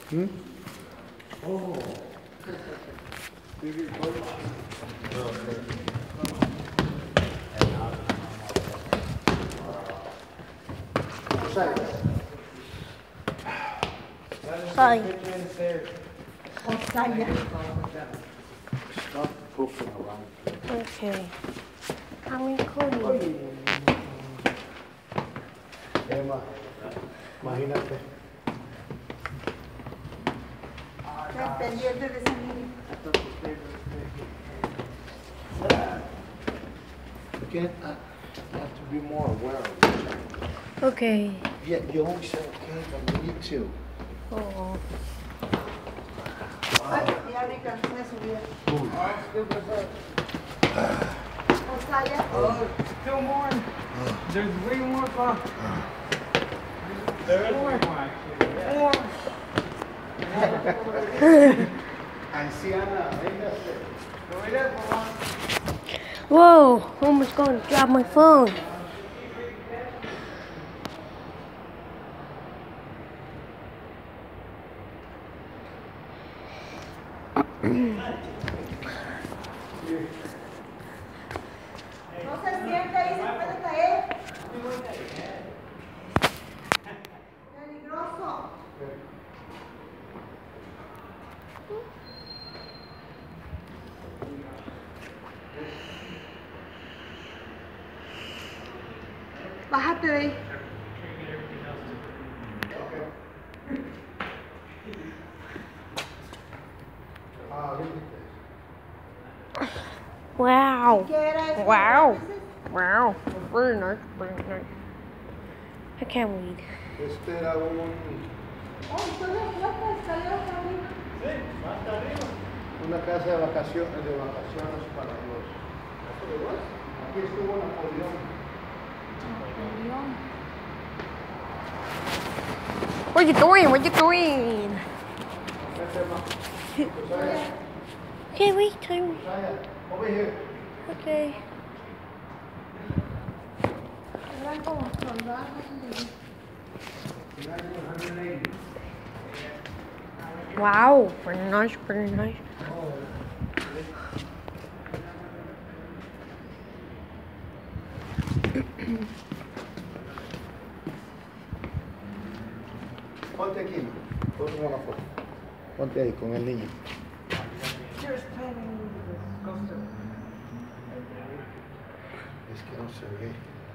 Hmm? Oh. Sorry. Stop poking around. Okay. I'm recording. Emma, imagínate. Pendiente de ese niño. You can't, you have to be more aware of it. Okay. Yeah, you always say okay, but you need to. Oh. Ay, ya me cansé de subir. O sea, ya. Still more. There's way more fun. There is more. Anciana, véngase. Whoa! Almost going to drop my phone. No se siente ahí, se puede caer. Peligroso. Bájate de ahí. Wow. ¿Qué era eso? Wow. Wow. Very nice. Very nice. I can't read. Este era un... Oh, son las puertas, escaleras para arriba. Una casa de vacaciones para los... Aquí estuvo Napoleón. What you doing? What you doing? Okay, wait. Time. Over here. Okay. Eran como soldados. Wow. Very nice. Very nice. Ponte aquí, ponte una foto. Ponte ahí con el niño. Es que no se ve.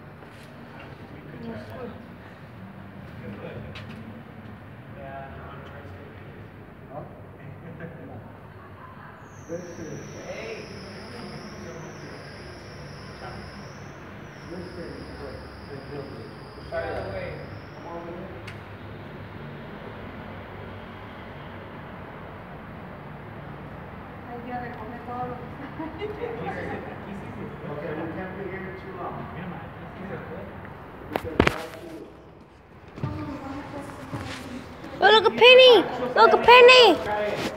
Hay que recoger todo lo que está. Okay, we can't be here too long. Oh, look at Penny! Look at Penny!